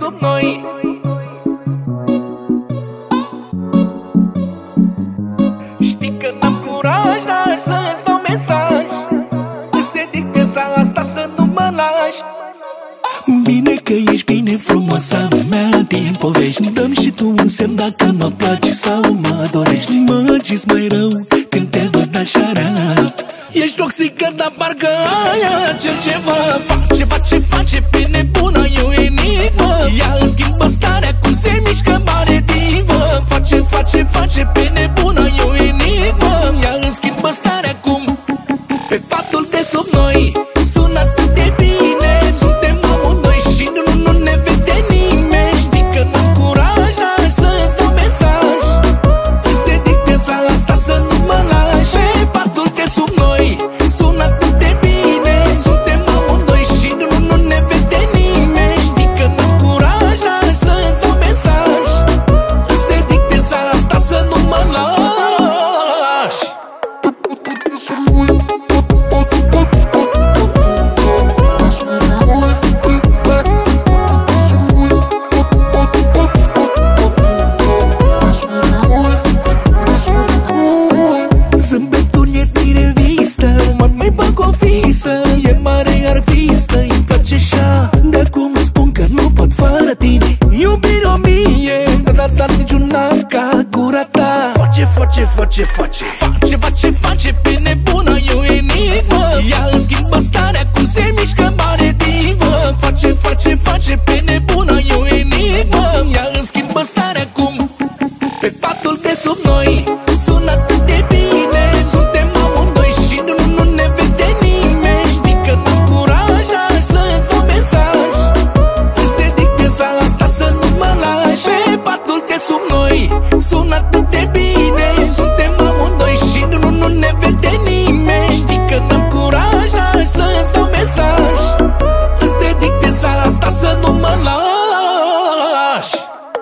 sub noi. Știi că n-am curaj, dar să-ți dau mesaj. Îți dedic piesa asta să nu mă lași. Bine că ești bine, frumoasa mea din povești. Dă-mi și tu un semn dacă mă place sau mă dorești. Mă agiți mai rău când te văd așa rea. Ești toxică, dar parcă ai acel ceva. Face pe nebună, e o enigmă. Ea îmi schimbă starea, cum se mișcă, mare divă. Face pe nebună, e o enigmă. Ea îmi schimbă starea, cum pe patul de sub noi. Sună atât de bine, suntem amândoi și nu ne vede nimeni. Știi că n-am curaj, dar să-ți dau mesaj. Îți dedic piesa asta să nu mă lași. Pe patul de sub noi, sună atât de bine, suntem amândoi și nu ne vede nimeni. Știi că n-am curaj, dar să-ți dau mesaj. Îți dedic piesa asta să nu mă lași. Zâmbetul e din revistă, mai bag o fisă. E mare artistă, îmi place așa. De acum îți spun că nu pot fără tine. Iubire o mie, dar niciuna ca gura ta. Face pe nebună, e o enigmă. Ea îmi schimbă starea, cum se mișcă, mare divă. Face pe nebună, e o enigmă. Ea îmi schimbă starea, cum pe patul de sub noi. Sună atât de bine, suntem amândoi și nu ne vede nimeni. Știi că n-am curaj, dar să-ți dau mesaj. Îți dedic piesa asta să nu mă lași. Pe patul de sub noi, sună atât de bine, suntem amândoi și nu ne vede nimeni. Știi că n-am curaj, dar să-ți dau mesaj. Îți dedic piesa asta să nu mă lași.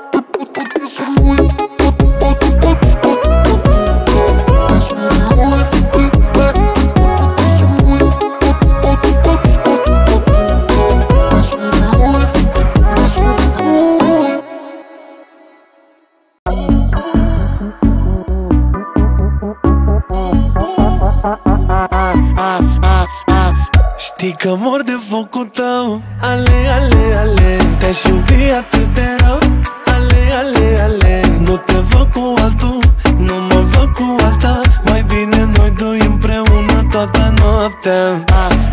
Știi că mor de focul tău. Ale, te-aș iubi atât de rău. Ale, nu te văd cu altul, nu mă văd cu alta. Mai bine noi doi împreună toată noaptea.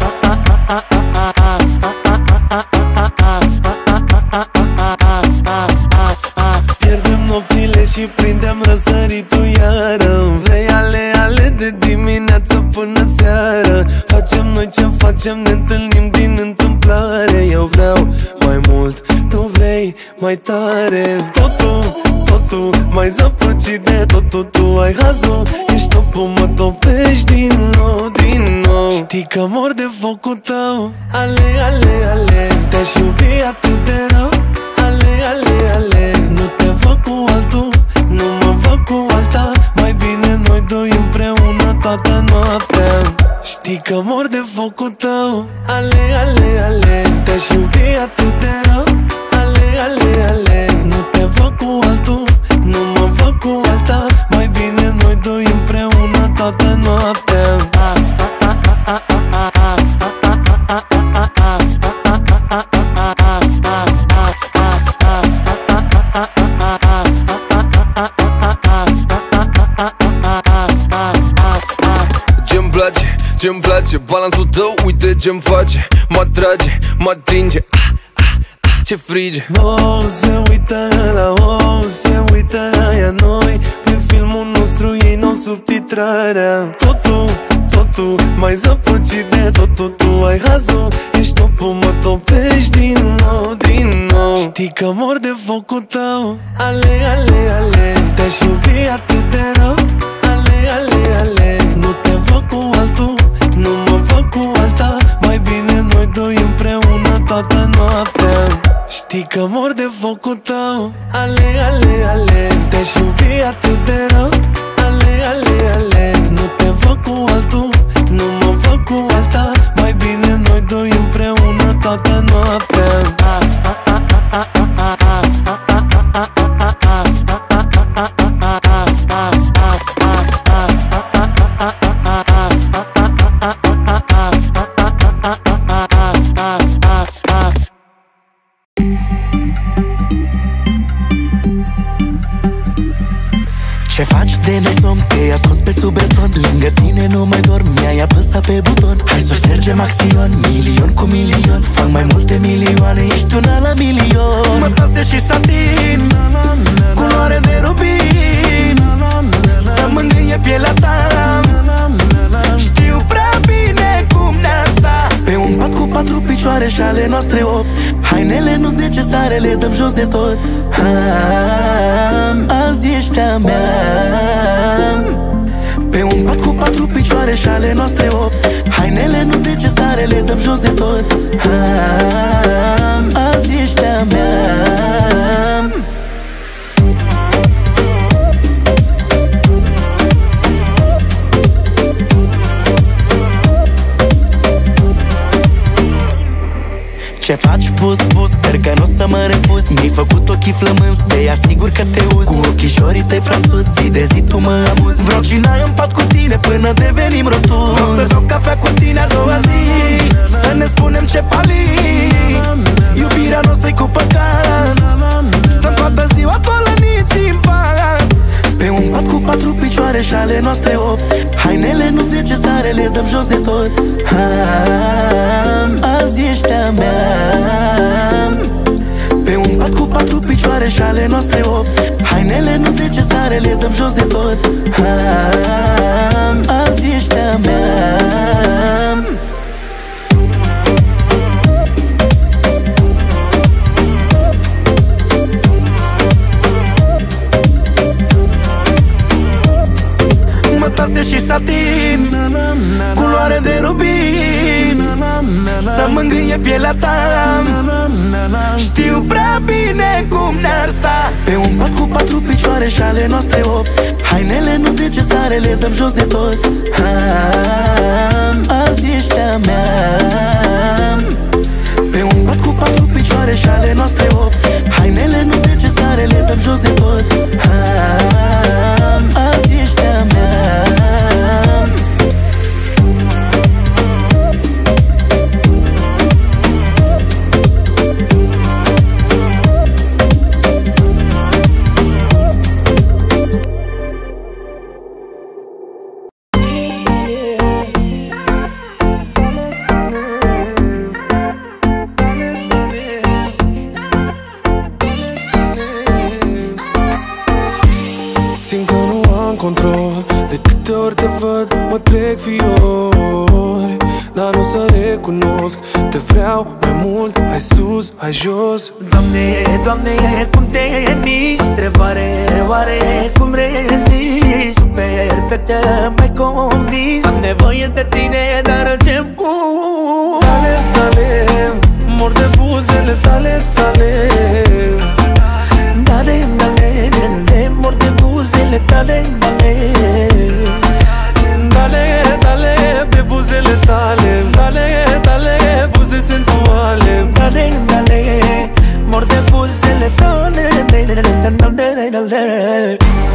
Pierdem nopțile și prindem răsăritul iară. Vrei ale de dimineață până seară. Facem noi ce facem, ne întâlnim din întâmplare. Eu vreau mai mult, tu vrei mai tare. Totul mai zăpăcit de totul. Tu ai hazul, ești topul, mă topești din nou. Știi că mor de focul tău. Ale, te-aș iubi atât de rău. Ale, nu te văd cu altul, nu mă văd cu alta. Mai bine noi doi împreună toată noaptea. Știi că mor de focul tău. Ale, te-aș iubi atât de rău. Ale, nu te văd cu altul, nu mă văd cu alta. Mai bine noi doi împreună toată noaptea. Ce-mi place, balansul tău, uite ce-mi face. Mă atrage, mă atinge, ce frige. Se uită la se uită aia noi. Pe filmul nostru ei n-au subtitrarea. Totul mai zăpăcit de totul. Tu ai hazul, ești topul, mă topești din nou. Știi că mor de focul tău. Ale, te-aș iubi atât de rău. Ale, nu te văd cu altul, nu mă văd cu alta. Mai bine noi doi împreună toată noaptea. Știi că mor de focul tău. Ale, te-aș iubi atât de rău. Ale, nu te văd cu altul, nu mă văd cu alta. Mai bine noi doi împreună toată noaptea. de nesom, te-ai ascuns pe sub beton. Lângă tine nu mai dorm, mi-ai apăsat pe buton. Hai să ștergem axion, milion cu milion. Fac mai multe milioane, ești una la milion. Mătase și satin, culoare de rubin, să mângâie pielea ta. Știu prea bine cum ne-ar sta pe un pat cu 4 picioare și ale noastre 8. Hainele nu-s necesare, le dăm jos de tot. Azi ești a mea. Pe un pat cu 4 picioare și ale noastre 8. Hainele nu-s necesare, le dăm jos de tot. Azi ești a mea. Ce faci, bus, bus, sper că n-o să mă refuzi. Mi-ai făcut ochii flămânzi, te asigur că te uzi. Cu ochișorii tăi franțuzi, zi de zi tu mă amuzi. Vreau cina în pat cu tine până devenim rotunzi. Vreau să beau cafea cu tine a doua zi, să ne spunem ce pali. Iubirea noastră-i cu păcat, stăm toată ziua tolăniți în pat. Pe un pat cu 4 picioare și ale noastre 8. Hainele nu-s necesare, le dăm jos de tot. Azi ești a mea. Pe un pat cu 4 picioare și ale noastre 8. Hainele nu-s necesare, le dăm jos de tot. Azi ești a mea. Mătase și satin, culoare de rubin, să mângâie pielea ta. Știu prea bine cum ne-ar sta pe un pat cu 4 picioare și ale noastre 8. Hainele nu-s necesare, le dăm jos de tot. Azi ești a mea. Pe un pat cu 4 picioare și ale noastre 8. Hainele nu-s necesare, le dăm jos de tot. Azi ești a mea. Control. De câte ori te văd, mă trec fiori, dar nu să recunosc. Te vreau mai mult, hai sus, hai jos. Doamne, Doamne, cum te miști? Întrebare, oare cum rezisti? Perfectă, m-ai convins. Am nevoie de tine, dar încep cu Tale, tale, mor de buzele tale, tale. Dale, dale, dale, mor de buzele tale, dale. Dale, dale, de buzele tale. Dale, dale, buze sensuale. Dale, dale, mor de buzele tale, dale, dale, dale.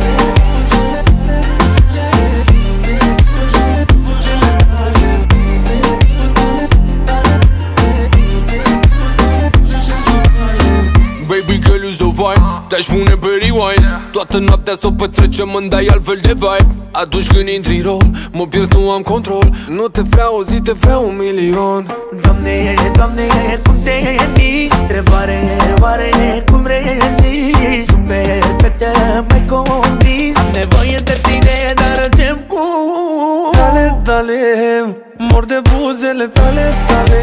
Baby girl, you so fine, te-aș pune pe rewind. Toată noaptea s-o petrecem, îmi dai altfel de vibe. Atunci când intri în rol, mă pierd, nu am control. Nu te vreau o zi, te vreau 1.000.000. Doamne, Doamne, cum te miști? Întrebare, oare cum rezisti? Perfectă, m-ai convins. Nevoie de tine, dar încep cu Dale, dale, mor de buzele tale, tale.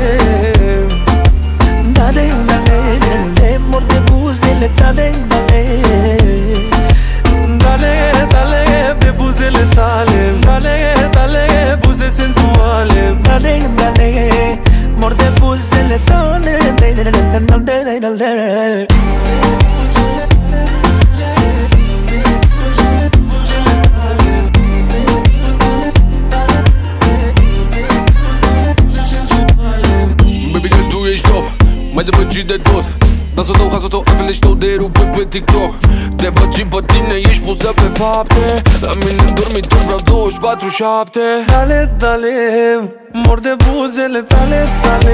Dale, dale, dale, mor de buzele tale, dale. Dale, dale, de buzele tale. Dale, dale, buze sensuale. Dale, dale, mor de buzele tale, dale, dale, dale. Baby girl, tu ești top, mai zăpăcit de tot. Dansul tău, hasul tău, altfel ești tău de rupe pe TikTok. Te văd și pe tine, ești pusă pe fapte. La mine în dormitor vreau 24/7. Dale, dale, mor de buzele tale, tale.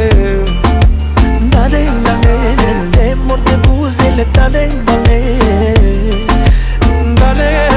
Dale, dale, dale, mor de buzele tale, dale. Dale,